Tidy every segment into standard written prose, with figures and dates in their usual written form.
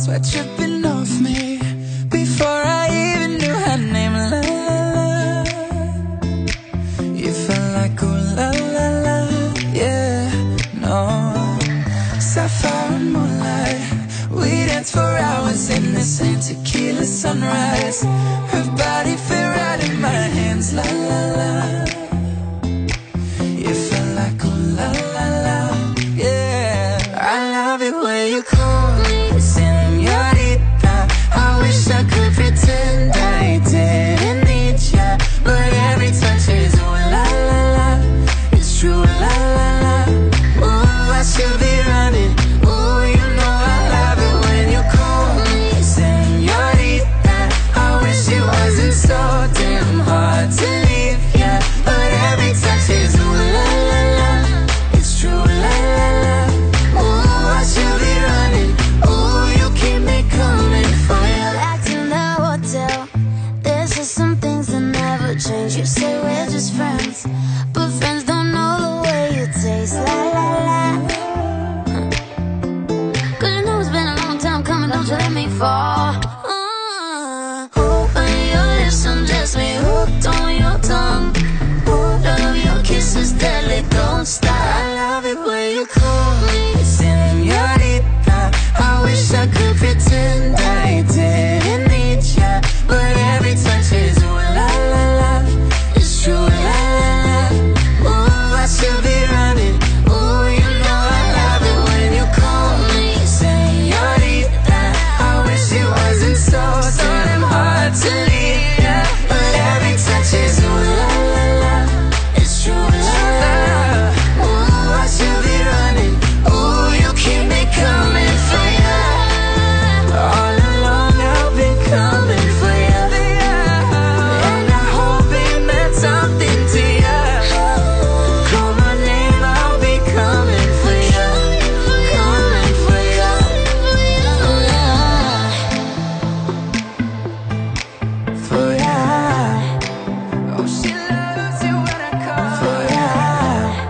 were tripping off me before I even knew her name. La la la, you felt like ooh la la la, yeah, no. Sapphire and moonlight, we danced for hours in the same tequila sunrise. Her body fit right in my hands, la la la. You felt like ooh la la la, yeah. I love it when you call me señorita. I wish I could pretend I didn't need ya, but every touch is ooh la la la. It's true, la la la. Ooh, I should be running. Ooh, you know I love it when you call me señorita. I wish it wasn't so damn hard to leave ya, but every touch is ooh la la la. It's true, la la la. Ooh, I should be running. Ooh, you keep me coming for ya. Back in the hotel, there's just some things that never change. You say we're just friends, but friends don't know the way you taste. La la la. Cause you know it's been a long time coming, don't you let me fall. Open your lips and just me hooked on your tongue. Ooh, love your kisses deadly, don't stop. I love it when you call me señorita. I wish I could pretend I didn't need ya, but every touch is ooh la la la. It's true, la la la. Ooh, I should be running. Ooh, you know I love it when you call me señorita. I wish it wasn't so damn hard to leave ya, but every touch is ooh la la la. It's true, la la la. Ooh, I should be running. Ooh, you keep me coming for ya. All along I've been coming for ya, and I hope it meant something to ya. Call my name, I'll be coming for ya, coming for ya. For ya. Oh, she loves it when I call for ya.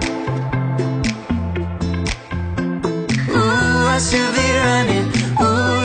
Ooh, I should be running. Ooh,